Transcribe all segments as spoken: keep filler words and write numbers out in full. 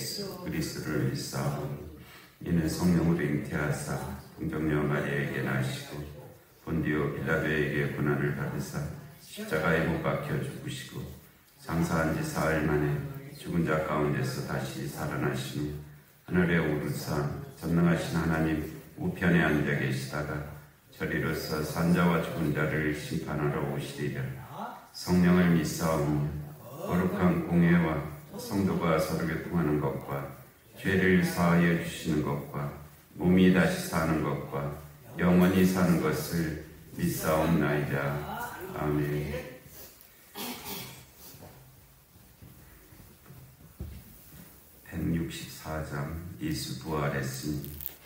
예수 그리스도를 믿사오니 이는 성령으로 잉태하사 동정녀 마리아에게 나시고 본디오 빌라도에게 고난을 받으사 십자가에 못 박혀 죽으시고 장사한 지 사흘 만에 죽은 자 가운데서 다시 살아나시니 하늘에 오르사 전능하신 하나님 우편에 앉아 계시다가 저리로서 산자와 죽은 자를 심판하러 오시리라. 성령을 믿사오니 거룩한 공회와 성도가 서로 교통하는 것과 죄를 사하여 주시는 것과 몸이 다시 사는 것과 영원히 사는 것을 믿사옵나이다. 아멘. 백육십사 장 예수 부활했으니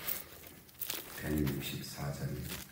백육십사 장입니다.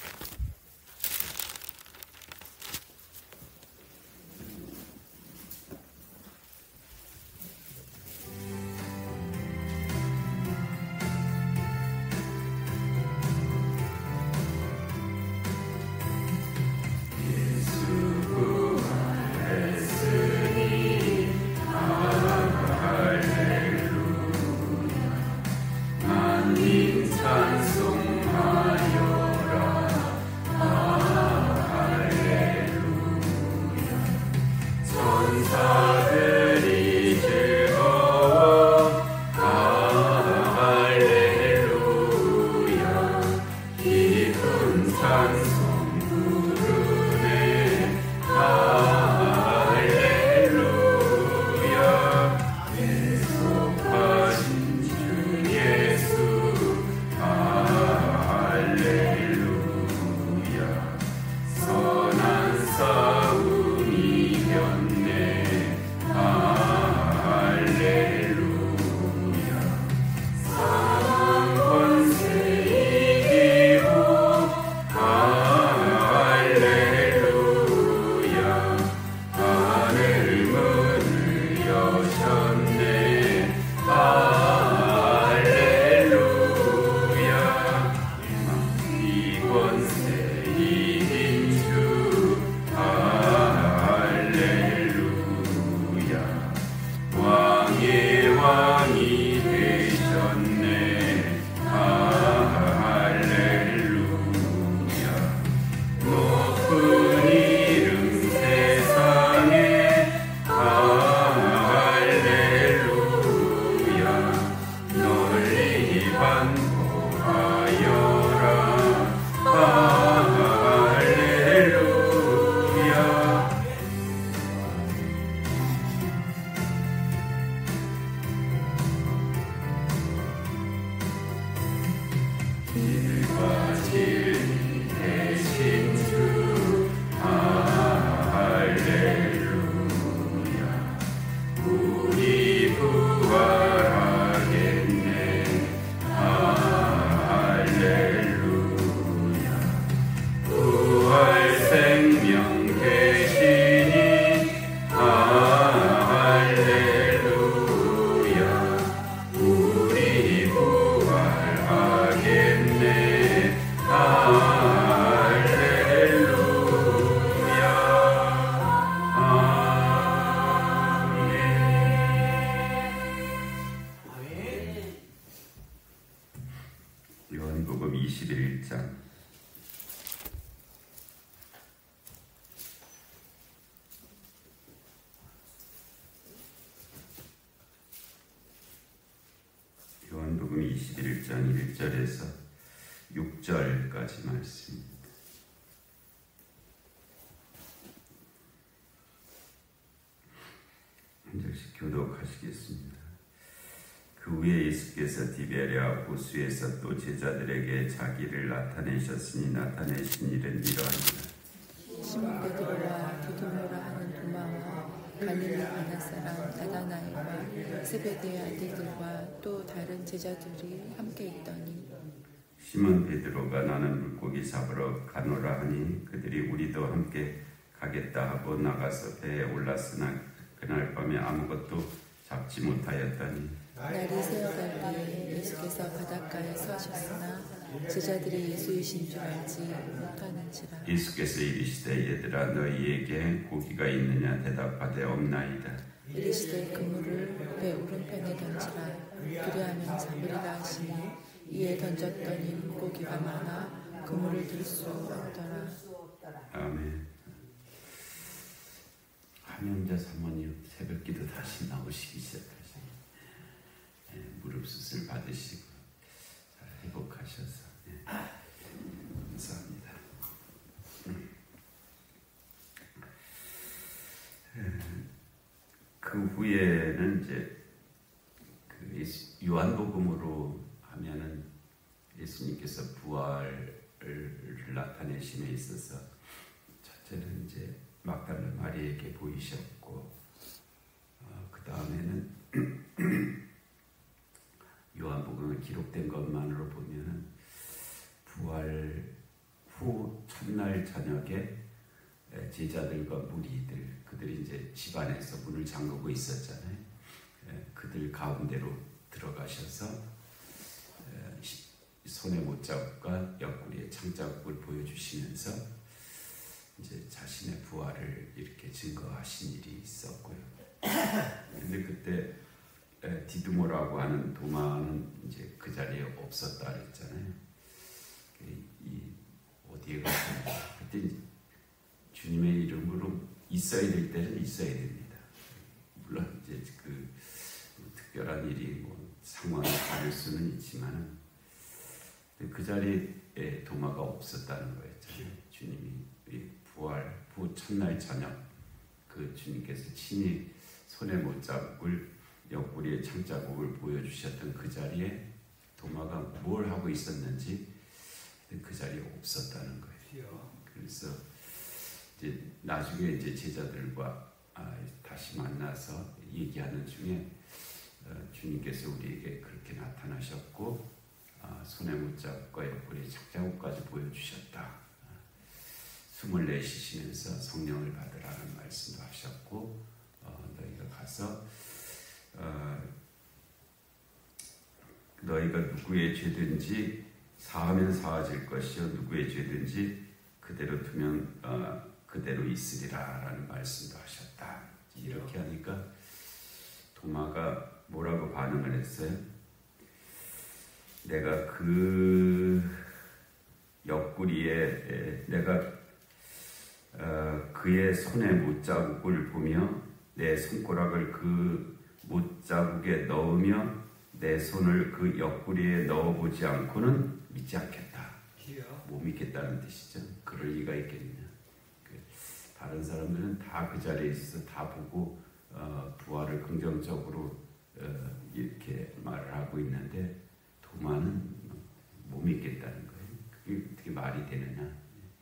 요한복음 이십일 장 요한복음 이십일 장 일 절에서 육 절까지 말씀입니다. 한 절씩 교독하시겠습니다. 그 후에 예수께서 디베랴 호수에서 또 제자들에게 자기를 나타내셨으니 나타내신 일은 이러하니라. 시몬 베드로와 디도모라 하는 도마와 갈릴리 가나 사람 나다나엘과 세베대의 아들들과 또 다른 제자들이 함께 있더니 시몬 베드로가 나는 물고기 잡으러 가노라 하니 그들이 우리도 함께 가겠다 하고 나가서 배에 올랐으나 그날 밤에 아무것도 잡지 못하였더니 날이 새어갈 때에 예수께서 바닷가에 서셨으나 제자들이 예수이신 줄 알지 못하는지라. 예수께서 이르시되 얘들아 너희에게 고기가 있느냐 대답하되 없나이다. 이르시되 그물을 배 오른편에 던지라. 그리하면 잡으리라 하시니 이에 던졌더니 물고기가 많아 그물을 들 수 없더라. 아멘. 한영자 사모님 새벽기도 다시 나오시기 시작하시고 예, 무릎 수술 받으시고 잘 회복하셔서 예, 감사합니다. 음. 예, 그 후에는 이제 그 요한복음으로 하면은 예수님께서 부활을 나타내심에 있어서 첫째는 이제 막달라 마리에게 보이셨고, 어, 그 다음에는 요한복음에 기록된 것만으로 보면은 부활 후 첫날 저녁에 제자들과 무리들, 그들이 이제 집안에서 문을 잠그고 있었잖아요. 그들 가운데로 들어가셔서 손의 못자국과 옆구리의 창자국을 보여주시면서 이제 자신의 부활을 이렇게 증거하신 일이 있었고요. 근데 그때 디두모라고 하는 도마는 이제 그 자리에 없었다 그랬잖아요. 이 어디에 갔습니까? 그때 주님의 이름으로 있어야 될 때는 있어야 됩니다. 물론 이제 그 특별한 일이 뭐 상황이 다를 수는 있지만 그 자리에 도마가 없었다는 거였잖아요. 주님이 부활 후 첫날 저녁 그 주님께서 친히 손에 못자국을 옆구리에 창자국을 보여주셨던 그 자리에 도마가 뭘 하고 있었는지 그 자리에 없었다는 거예요. 그래서 이제 나중에 이제 제자들과 아, 다시 만나서 얘기하는 중에 어, 주님께서 우리에게 그렇게 나타나셨고 아, 손에 못자국과 옆구리에 창자국까지 보여주셨다. 숨을 내쉬시면서 성령을 받으라는 말씀도 하셨고, 어, 너희가 가서 어, 너희가 누구의 죄든지 사하면 사하질 것이요 누구의 죄든지 그대로 두면 어, 그대로 있으리라 라는 말씀도 하셨다. 이렇게 하니까 도마가 뭐라고 반응을 했어요? 내가 그 옆구리에 내가 어, 그의 손에 못자국을 보며 내 손가락을 그 못자국에 넣으며 내 손을 그 옆구리에 넣어보지 않고는 믿지 않겠다. 못 믿겠다는 뜻이죠. 그럴 리가 있겠느냐. 다른 사람들은 다 그 자리에 있어서 다 보고 어, 부활을 긍정적으로 어, 이렇게 말을 하고 있는데 도마는 못 믿겠다는 거예요. 그게 어떻게 말이 되느냐.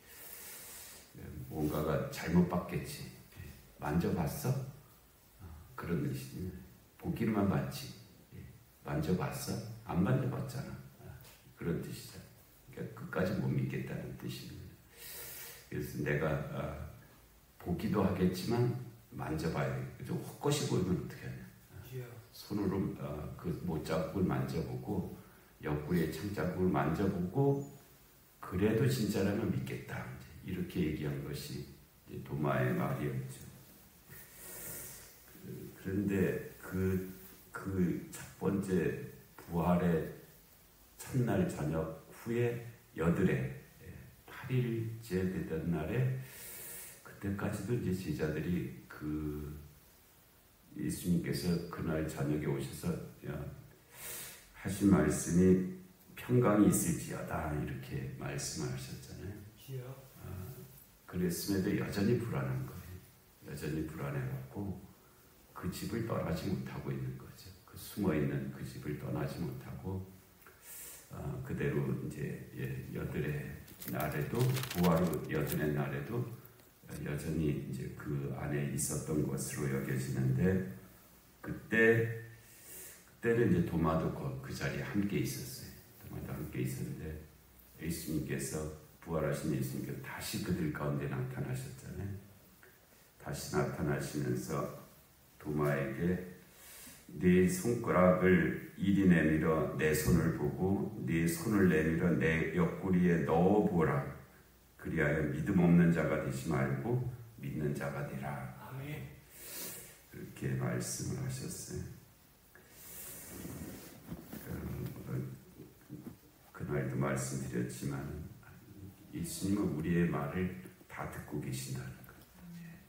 뭔가가 잘못 봤겠지. 만져봤어? 그런 뜻이지. 보기만 봤지. 만져봤어? 안 만져봤잖아. 그런 뜻이죠. 그러니까 끝까지 못 믿겠다는 뜻입니다. 그래서 내가 보기도 하겠지만 만져봐야 돼. 좀 헛것이 보이면 어떻게 하냐. 손으로 그 못자국을 만져보고 옆구리에 창자국을 만져보고 그래도 진짜라면 믿겠다. 이렇게 얘기한 것이 도마의 말이었죠. 그런데 그, 그 첫 번째 부활의 첫날 저녁 후에 여드레 팔 일째 되던 날에 그때까지도 이제 제자들이 그 예수님께서 그날 저녁에 오셔서 하신 말씀이 평강이 있을지어다 이렇게 말씀을 하셨잖아요. 그랬음에도 여전히 불안한 거예요. 여전히 불안해갖고 그 집을 떠나지 못하고 있는 거죠. 그 숨어있는 그 집을 떠나지 못하고 어, 그대로 이제 예, 여드레 날에도 부활 후 여드레 날에도 여전히 이제 그 안에 있었던 것으로 여겨지는데 그때 그때는 이제 도마도 그, 그 자리에 함께 있었어요. 도마도 함께 있었는데 예수님께서 부활하신 예수님께서 다시 그들 가운데 나타나셨잖아요. 다시 나타나시면서 도마에게 네 손가락을 이리 내밀어 내 손을 보고 네 손을 내밀어 내 옆구리에 넣어보라. 그리하여 믿음 없는 자가 되지 말고 믿는 자가 되라. 아멘. 그렇게 말씀을 하셨어요. 그날도 말씀드렸지만 예수님은 우리의 말을 다 듣고 계신다는 거예요.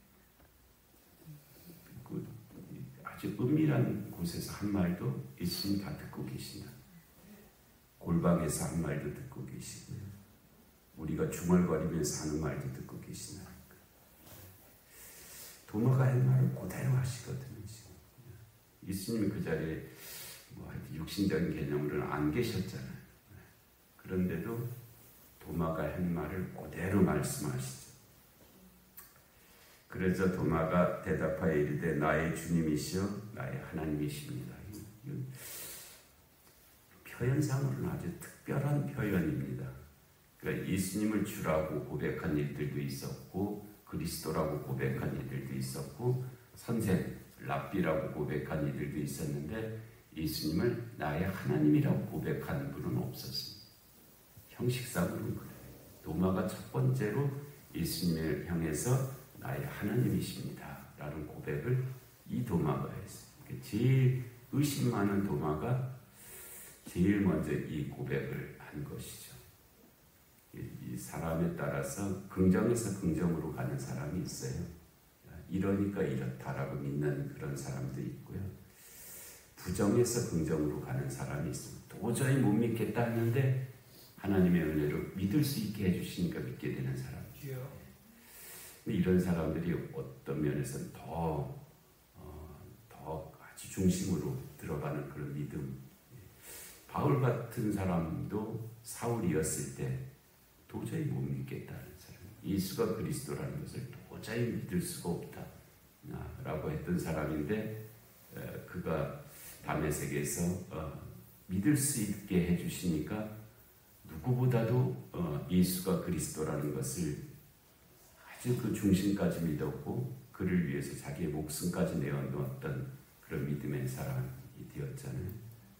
그리고 아주 은밀한 곳에서 한 말도 예수님 다 듣고 계신다. 골방에서 한 말도 듣고 계시고요. 우리가 중얼거리면서 하는 말도 듣고 계신다는 거예요. 도마가 한 말을 그대로 하시거든요. 지금. 예수님이 그 자리에 뭐 육신적인 개념으로는 안 계셨잖아요. 그런데도 도마가 한 말을 그대로 말씀하시죠. 그래서 도마가 대답하여 이르되 나의 주님이시여 나의 하나님이십니다. 표현상으로는 아주 특별한 표현입니다. 그러니까 예수님을 주라고 고백한 일들도 있었고 그리스도라고 고백한 일들도 있었고 선생, 랍비라고 고백한 일들도 있었는데 예수님을 나의 하나님이라고 고백한 분은 없었습니다. 형식상으로는 그래요. 도마가 첫 번째로 예수님을 향해서 나의 하나님이십니다 라는 고백을 이 도마가 했어요. 제일 의심 많은 도마가 제일 먼저 이 고백을 한 것이죠. 이 사람에 따라서 긍정에서 긍정으로 가는 사람이 있어요. 이러니까 이렇다라고 믿는 그런 사람도 있고요. 부정에서 긍정으로 가는 사람이 있어요. 도저히 못 믿겠다 했는데 하나님의 은혜로 믿을 수 있게 해주시니까 믿게 되는 사람이죠. 이런 사람들이 어떤 면에서는 더, 어, 더 아주 중심으로 들어가는 그런 믿음. 바울 같은 사람도 사울이었을 때 도저히 못 믿겠다는 사람, 예수가 그리스도라는 것을 도저히 믿을 수가 없다 라고 했던 사람인데 그가 다메섹에서 어, 믿을 수 있게 해주시니까 누구보다도 어, 예수가 그리스도라는 것을 아주 그 중심까지 믿었고 그를 위해서 자기의 목숨까지 내어놓았던 그런 믿음의 사람이 되었잖아요.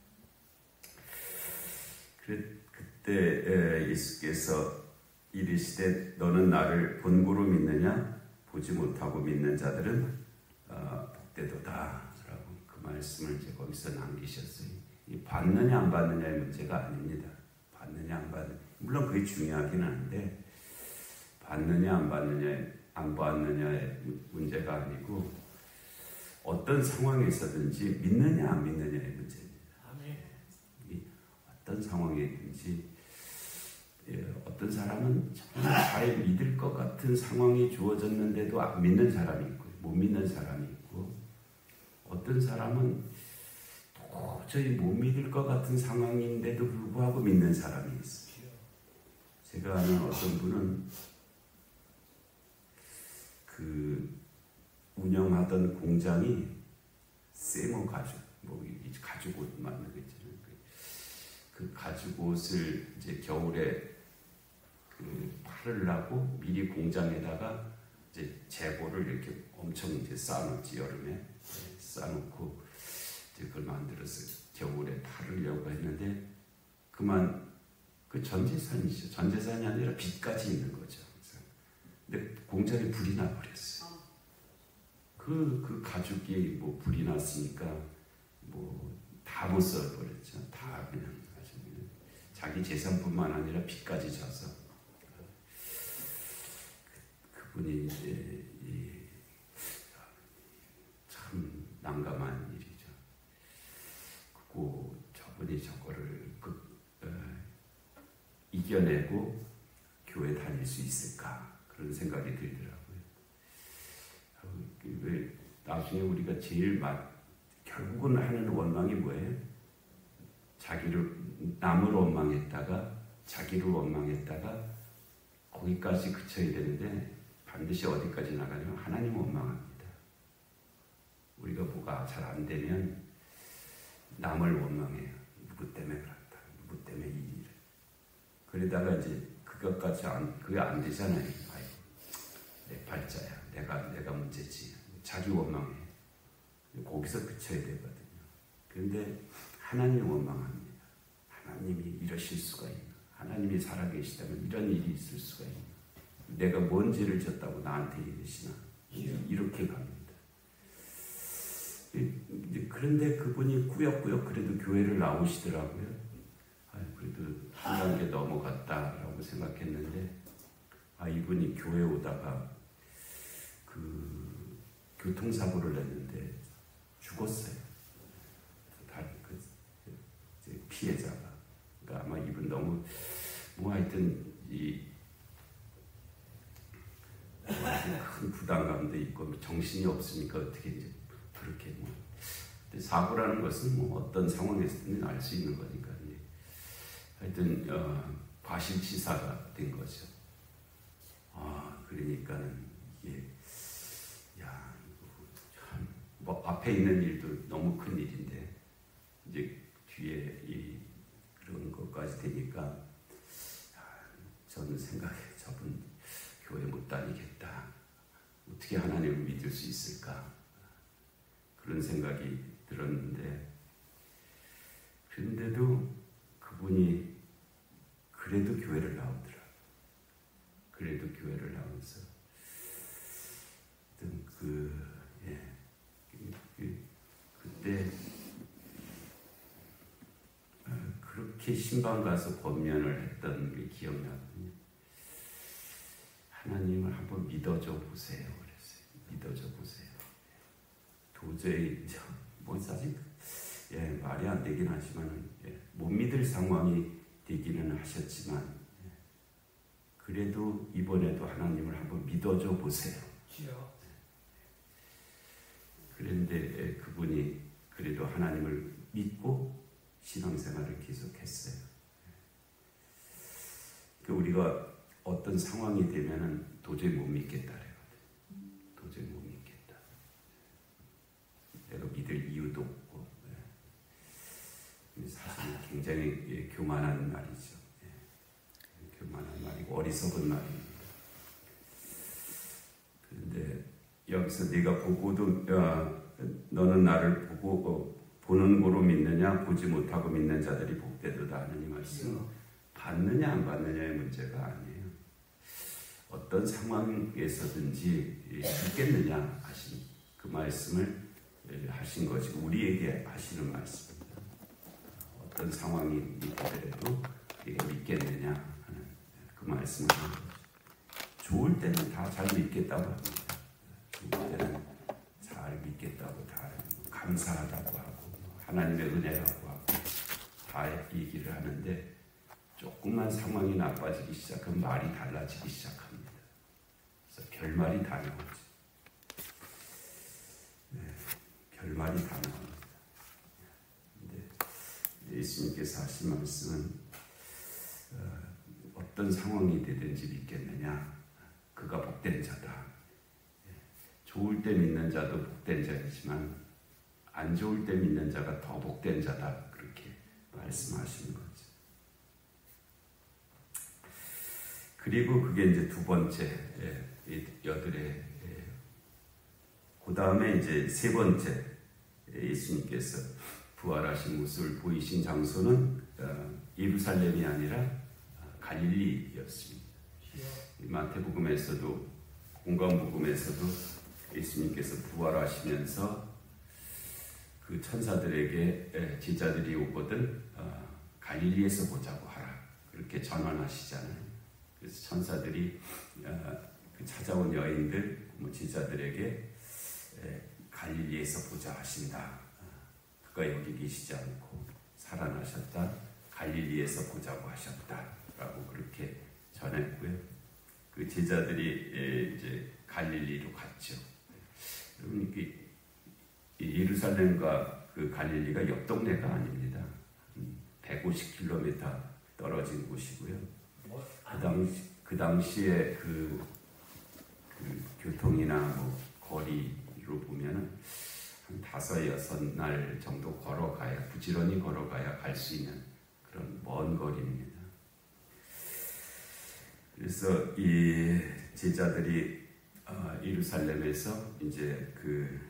그때 예수께서 이르시되 너는 나를 본고로 믿느냐 보지 못하고 믿는 자들은 어, 복되도다 라고 그 말씀을 이제 거기서 남기셨어요. 이 받느냐 안 받느냐의 문제가 아닙니다. 받느냐 안 받느냐 물론 그게 중요하긴 한데 받느냐 안 받느냐 안 받느냐의 문제가 아니고 어떤 상황에서든지 믿느냐 안 믿느냐의 문제입니다. 어떤 상황이든지 어떤 사람은 정말 잘 믿을 것 같은 상황이 주어졌는데도 안 믿는 사람이 있고 못 믿는 사람이 있고 어떤 사람은 도저히 못 믿을 것 같은 상황인데도 불구하고 믿는 사람이 있어요. 제가 아는 어떤 분은 그 운영하던 공장이 세모 가죽, 뭐 가죽 옷 만드는 거 있잖아요. 그 가죽 옷을 이제 겨울에 그 팔으려고 미리 공장에다가 이제 재고를 이렇게 엄청 이제 쌓아놓지 여름에 쌓아놓고 이제 그걸 만들어서 겨울에 팔으려고 했는데 그만 그 전재산이죠. 전재산이 아니라 빚까지 있는 거죠. 근데 공장에 불이 나 버렸어요. 그, 그 가죽이 뭐 불이 났으니까 뭐 다 못 써버렸죠. 다 그냥 아주 그냥 자기 재산뿐만 아니라 빚까지 져서 그, 그분이 이제 이, 참 난감한 일이죠. 그리고 저분이 저거를 그, 어, 이겨내고 교회 다닐 수 있을까 그런 생각이 들더라고요. 왜 나중에 우리가 제일 막 결국은 하는 원망이 뭐예요? 자기를 남을 원망했다가 자기를 원망했다가 거기까지 그쳐야 되는데 반드시 어디까지 나가냐면 하나님 원망합니다. 우리가 뭐가 잘 안 되면 남을 원망해요. 누구 때문에 그렇다. 누구 때문에 이 일을. 그러다가 이제 그것까지 안, 그게 안 되잖아요. 아이고, 내 팔자야. 내가, 내가 문제지. 자기 원망해. 거기서 그쳐야 되거든요. 그런데 하나님 원망합니다. 하나님이 이러실 수가 있나. 하나님이 살아계시다면 이런 일이 있을 수가 있나. 내가 뭔 죄를 졌다고 나한테 이러시나. 이렇게 갑니다. 이제 그런데 그분이 꾸역꾸역 그래도 교회를 나오시더라고요. 아, 그래도 한 단계 넘어갔다라고 생각했는데, 아, 이분이 교회 오다가 그 교통사고를 냈는데 죽었어요. 다른 그 피해자가. 그러니까 아마 이분 너무 뭐 하여튼 이 큰 부담감도 있고 정신이 없으니까 어떻게 이제 그렇게 뭐 사고라는 것은 뭐 어떤 상황에서든 알 수 있는 거니까 하여튼 어, 과실치사가 된 거죠. 아 그러니까는 이게 야 참 뭐 앞에 있는 일도 너무 큰 일인데 이제 뒤에 이 그런 것까지 되니까 야, 저는 생각해 저분 교회 못 다니겠다. 어떻게 하나님을 믿을 수 있을까? 그런 생각이 들었는데, 그런데도 그분이 그래도 교회를 나오더라. 그래도 교회를 나오면서 그, 예, 그, 그때 그렇게 신방 가서 권면을 했던 게 기억나거든요. 하나님을 한번 믿어줘 보세요. 그랬어요. 믿어줘 보세요. 도저히 뭐 사실 예, 말이 안 되긴 하지만 예, 못 믿을 상황이 되기는 하셨지만 예, 그래도 이번에도 하나님을 한번 믿어줘 보세요. 그런데 예, 그분이 그래도 하나님을 믿고 신앙생활을 계속했어요. 그 우리가 어떤 상황이 되면은 도저히 못 믿겠다 그래거든. 도저히 못 믿겠다. 내가 믿을 이유도 없고. 예. 사실 굉장히 예, 교만한 말이죠. 예. 교만한 말이고 어리석은 말입니다. 그런데 여기서 네가 보고도 어, 너는 나를 보고 어, 보는 거로 믿느냐 보지 못하고 믿는 자들이 복되도다 하는 이 말씀은 받느냐 안 받느냐의 문제가 아니에요. 어떤 상황에서든지 믿겠느냐 하신 그 말씀을 하신 것이 우리에게 하시는 말씀입니다. 어떤 상황이 되더라도 우리가 믿겠느냐 하는 그 말씀을 하는 거죠. 좋을 때는 다 잘 믿겠다고 합니다. 좋을 때는 잘 믿겠다고 다 감사하다고 하고 하나님의 은혜라고 하고 다 얘기를 하는데 조금만 상황이 나빠지기 시작하면 말이 달라지기 시작합니다. 그래서 결말이 다 나오죠. 네, 결말이 다 나옵니다. 근데 예수님께서 하신 말씀은 어, 어떤 상황이 되든지 믿겠느냐? 그가 복된 자다. 좋을 때 믿는 자도 복된 자이지만 안 좋을 때 믿는 자가 더 복된 자다. 그렇게 말씀하시는 거죠. 그리고 그게 이제 두 번째 여들의 그 다음에 이제 세 번째 예수님께서 부활하신 모습을 보이신 장소는 예루살렘이 아니라 갈릴리였습니다. 마태복음에서도 공관복음에서도 예수님께서 부활하시면서 그 천사들에게 제자들이 오거든 갈릴리에서 보자고 하라 그렇게 전환하시잖아요. 그래서 천사들이 그 찾아온 여인들 제자들에게 갈릴리에서 보자 하신다. 그가 여기 계시지 않고 살아나셨다. 갈릴리에서 보자고 하셨다라고 그렇게 전했고요. 그 제자들이 이제 갈릴리로 갔죠. 여러분 예루살렘과 그 갈릴리가 옆 동네가 아닙니다. 백오십 킬로미터 떨어진 곳이고요. 그 당시 그 당시에 그, 그 교통이나 뭐 거리로 보면은 한 다섯 여섯 날 정도 걸어가야 부지런히 걸어가야 갈 수 있는 그런 먼 거리입니다. 그래서 이 제자들이 어, 예루살렘에서 이제 그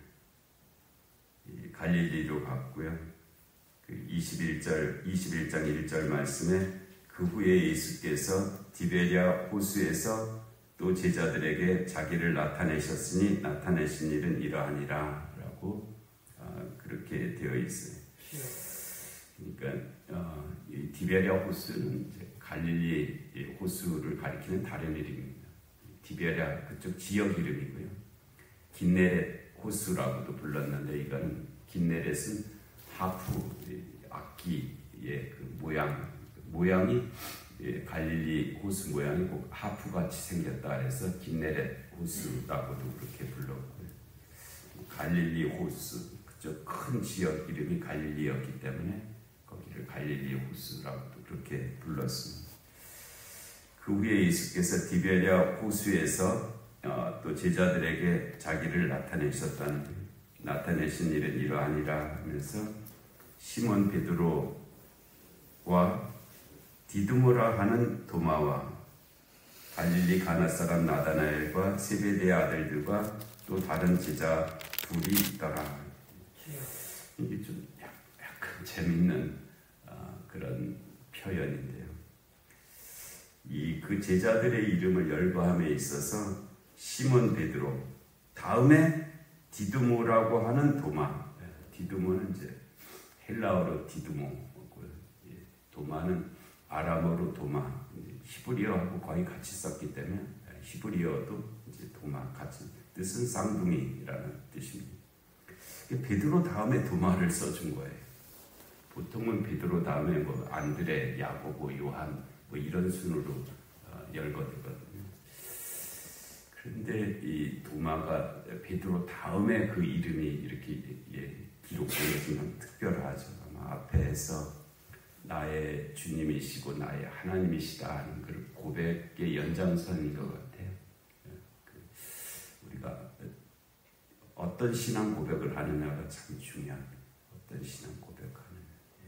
갈릴리로 갔고요. 그 이십일 절 이십일 장 일 절 말씀에 그 후에 예수께서 디베랴 호수에서 또 제자들에게 자기를 나타내셨으니 나타내신 일은 이러하니라 라고 어, 그렇게 그렇게 되어 있어요. 그러니까 어, 이 디베랴 호수는 이제 갈릴리 호수를 가리키는 다른 이름입니다. 디베랴 그쪽 지역 이름이고요. 긴네렛 호수라고도 불렀는데 이거는 긴네렛은 하프 악기의 그 모양 모양이 예, 갈릴리 호수 모양이 꼭 하프같이 생겼다 해서 긴네렛 호수라고도 그렇게 불렀고요. 갈릴리 호수 그쪽 큰 지역 이름이 갈릴리였기 때문에 거기를 갈릴리 호수라고도 그렇게 불렀습니다. 그 후에 예수께서 디베랴 호수에서 어, 또 제자들에게 자기를 나타내셨다는 나타내신 일은 이러하니라 하면서 시몬 베드로와 디두모라 하는 도마와 갈릴리 가나 사람 나다나엘과 세베대의 아들들과 또 다른 제자 둘이 있더라. 이게 좀 약간 재밌는 어, 그런 표현인데요. 이 그 제자들의 이름을 열거함에 있어서 시몬 베드로 다음에 디두모라고 하는 도마. 디두모는 이제 헬라어로 디두모고요. 도마는 아람어로 도마, 히브리어하고 거의 같이 썼기 때문에 히브리어도 이제 도마 같이 뜻은 쌍둥이라는 뜻입니다. 베드로 다음에 도마를 써준 거예요. 보통은 베드로 다음에 뭐 안드레, 야고보, 요한 뭐 이런 순으로 어, 열거되거든요. 그런데 이 도마가 베드로 다음에 그 이름이 이렇게 예, 기록되어지면 특별하죠. 아마 앞에서 나의 주님이시고 나의 하나님이시다 하는 그 고백의 연장선인 것 같아요. 우리가 어떤 신앙 고백을 하느냐가 참 중요합니다. 어떤 신앙 고백하느냐.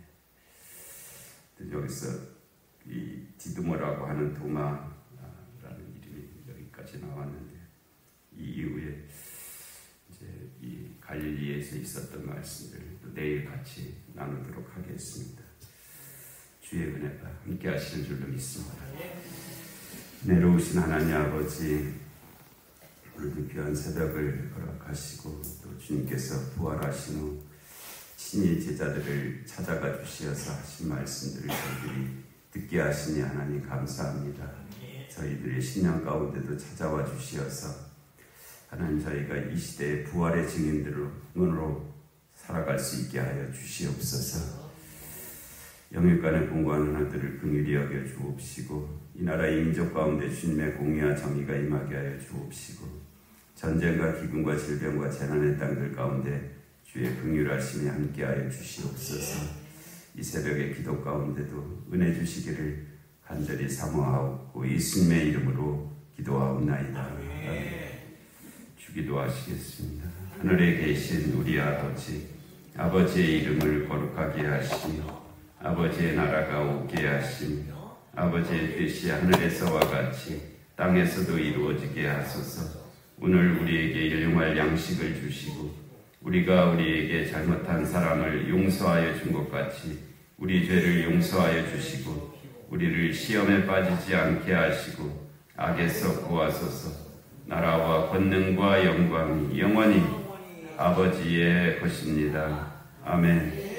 여기서 이 디두모라고 하는 도마라는 이름이 여기까지 나왔는데 이 이후에 이제 이 갈릴리에서 있었던 말씀을 또 내일 같이 나누도록 하겠습니다. 주의 은혜가 함께 하시는 줄로 믿습니다. 내려오신 하나님 아버지, 오늘도 귀한 새벽을 허락하시고 또 주님께서 부활하신 후 친히 제자들을 찾아가 주시어서 하신 말씀들을 저희들이 듣게 하시니 하나님 감사합니다. 저희들의 신앙 가운데도 찾아와 주시어서 하나님 저희가 이 시대의 부활의 증인들로 살아갈 수 있게 하여 주시옵소서. 영일간에 공고하는 아들을 긍휼히 여겨 주옵시고 이 나라의 민족 가운데 주님의 공의와 정의가 임하게 하여 주옵시고 전쟁과 기근과 질병과 재난의 땅들 가운데 주의 긍휼하심이 함께하여 주시옵소서. 이 새벽의 기도 가운데도 은혜 주시기를 간절히 사모하옵고 예수님의 이름으로 기도하옵나이다. 아멘. 주기도하시겠습니다. 하늘에 계신 우리 아버지, 아버지의 이름을 거룩하게 하시며 아버지의 나라가 오게 하시며 아버지의 뜻이 하늘에서와 같이 땅에서도 이루어지게 하소서. 오늘 우리에게 일용할 양식을 주시고 우리가 우리에게 잘못한 사람을 용서하여 준 것 같이 우리 죄를 용서하여 주시고 우리를 시험에 빠지지 않게 하시고 악에서 구하소서. 나라와 권능과 영광이 영원히 아버지의 것입니다. 아멘.